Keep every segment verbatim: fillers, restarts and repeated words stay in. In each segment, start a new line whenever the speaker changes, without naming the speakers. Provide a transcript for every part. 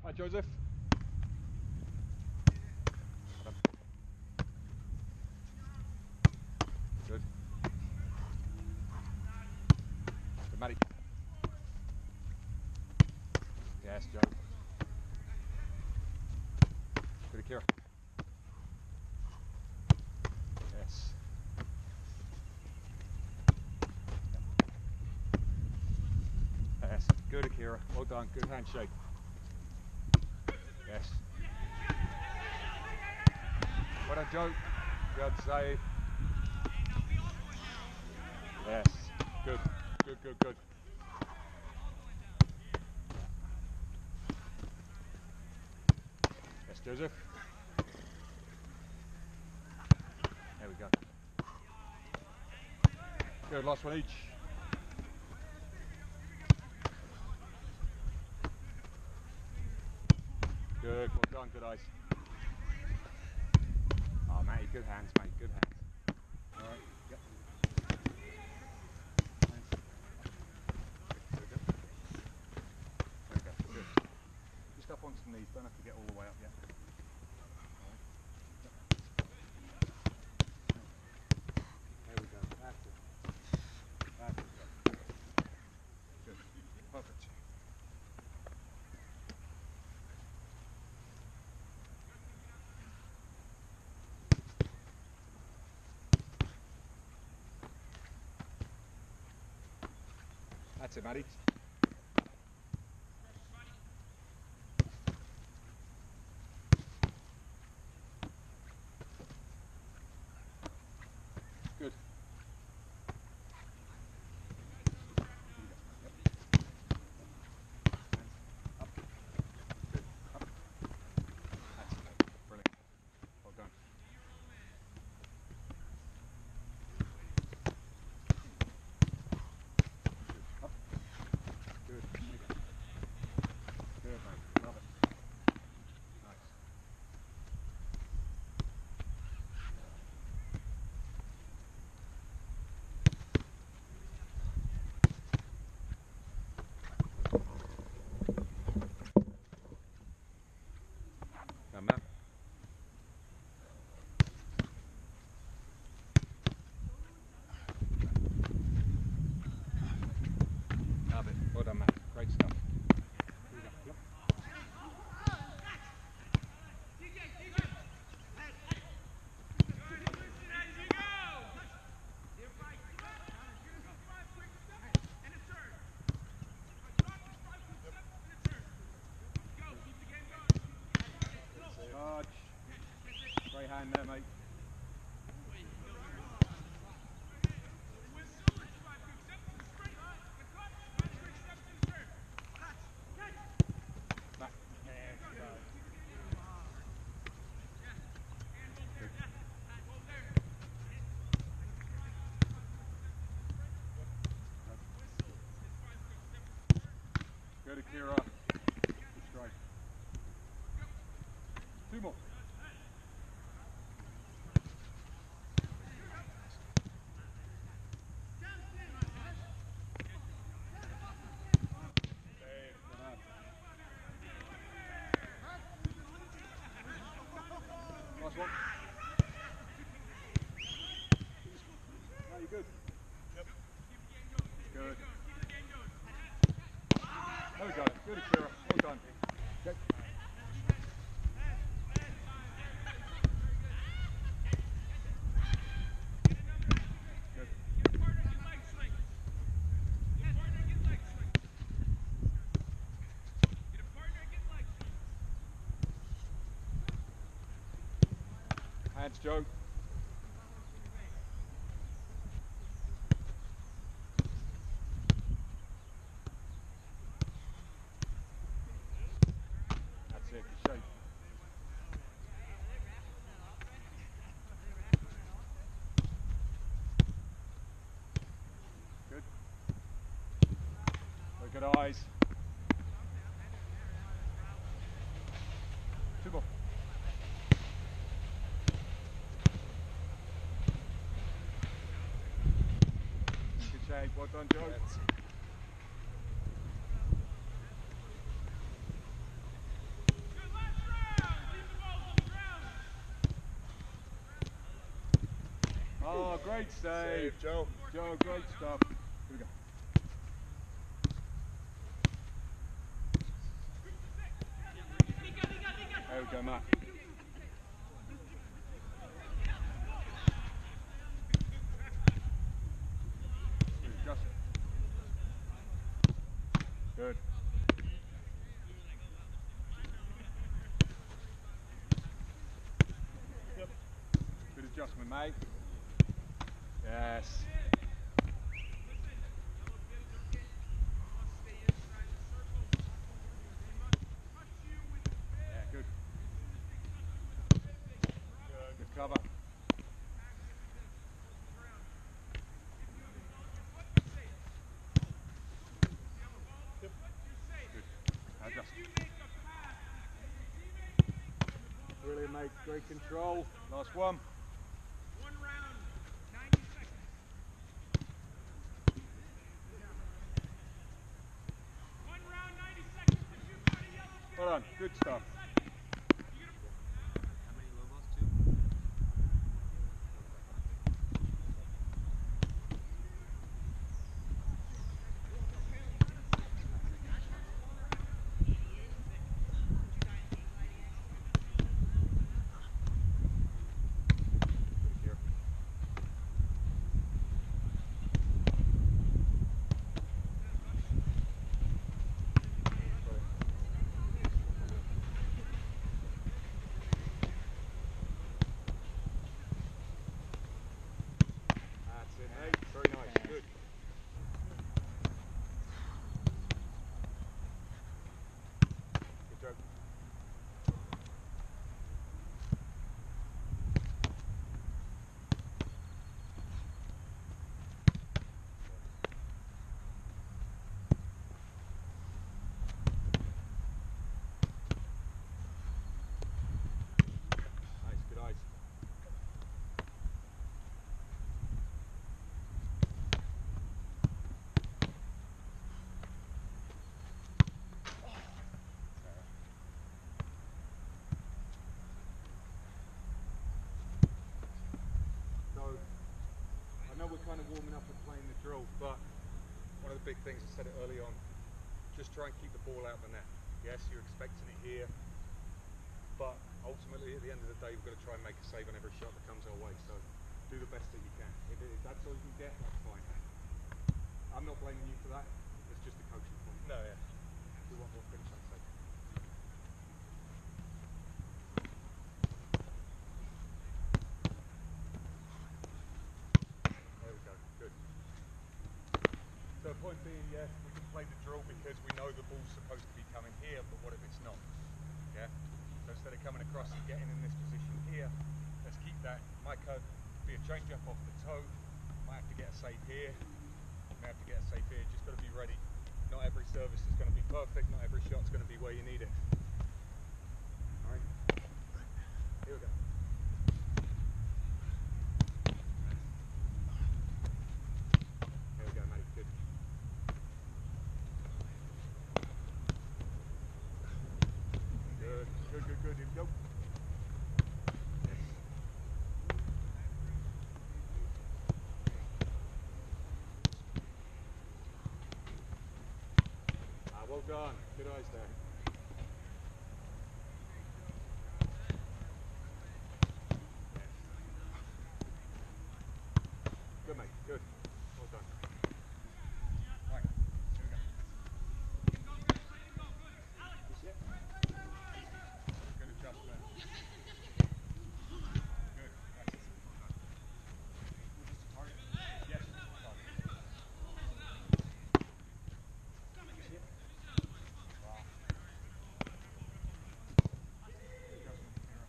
Hi, Joseph. Good. Good, Matty. Yes, Joe. Good, Akira. Yes. Yes. Good, Akira. Well done. Good handshake. Yes. Well done, Joe. Good save. Yes. Good. Good, good, good. Yes, Joseph. There we go. Good, last one each. Good, well done, good eyes. Oh, Matty, good hands, mate, good hands. Alright, yep. Hands. There we go. There we go, good. Just up onto the knees, don't have to get all the way up yet. Alright. Yep. There we go, that's it. That's it, good. Good, perfect. That's it, Matty. Good. Yep. Hands up. Good. Up. That's it. Brilliant. Well done. Good. Up. Good. Good, mate. Love it. Nice. Now, Matt. Love it. Well done, Matt. Great stuff. Here we go. Yep. Charge. Great hand there, mate. Matt. Good, Akira. Good strike. Two more. Save. Good hand. Last one. No, you're good. Yep. Good. There we go. Good, Akira. Well done. Okay. Good. Hands, Joe. That's it. Good shape. Good. Very good eyes. Two more. Good shape. Well done, Joe. Oh, great save.
Save, Joe.
Joe, great stuff. Here we go. There we go, Matt. Just. Good. Yep. Good adjustment, mate. Yes. Yeah, good. Good, good cover. Yep. Good. Adjust. Brilliant, mate. Great control. Last one.
One round, ninety seconds. One round, ninety seconds. If you've got a yellow flag,
Well done. Good stuff.
How many low balls? Two?
Here. That's it, mate. Very nice. Good. Good job. Nice, good eyes. So, I know we're kind of warming up and playing the drill, but one of the big things, I said it early on, just try and keep the ball out of the net. Yes, you're expecting it here, but ultimately at the end of the day, we've got to try and make a save on every shot that comes our way. So, do the best that you can. If, if that's all you can get, that's fine. I'm not blaming you for that. It's just a coaching point.
No, yeah.
We want more finish on safe. There we go. Good.
So the point being, yeah, we can play the drill because we know the ball's supposed to be coming here, but what if it's not? Yeah? So instead of coming across and getting in this position here, let's keep that. Might could be a change up off the toe. Might have to get a save here. Might have to get a save here. Just got to be ready. Not every service is going to be perfect. Not every shot's going to be where you need it. All right. Here we go. Here we go, mate. Good. Good, good, good, good. Here we go.
Ah, well done. Good eyes there. Good, mate. Good. Well done.
Right. Here we go.
Yep.
Good adjustment. Good. That's it. Well done. Was this a target? Yes. Target. Wow. Adjustment, Mira.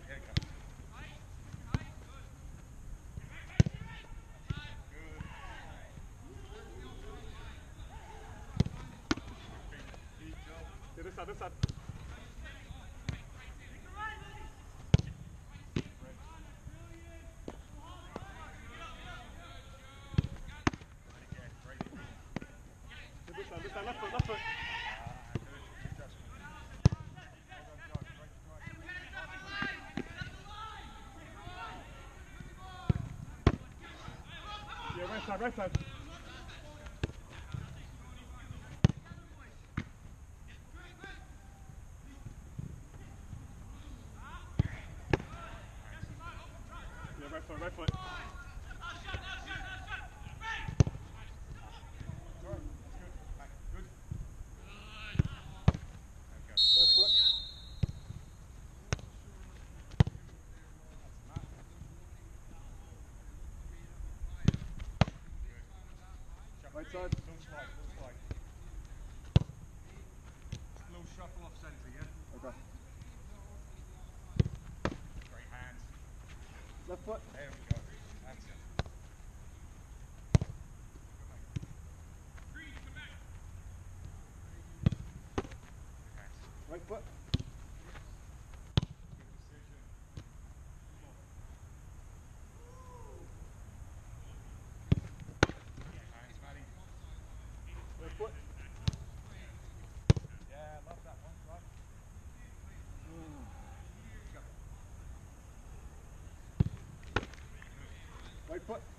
Here it comes.
Yeah, this side, this side. This side, this side, left foot, left foot. Yeah, right side, right side. Yeah, right foot, right foot. Left foot. Right side.
Little slide, little slide. Little shuffle off centre, yeah?
Okay.
Great hands.
Left foot.
There we go. That's it.
Right foot.
Good decision. Hands, Matty.
Left foot.
Yeah, love that one. Right.
Right foot.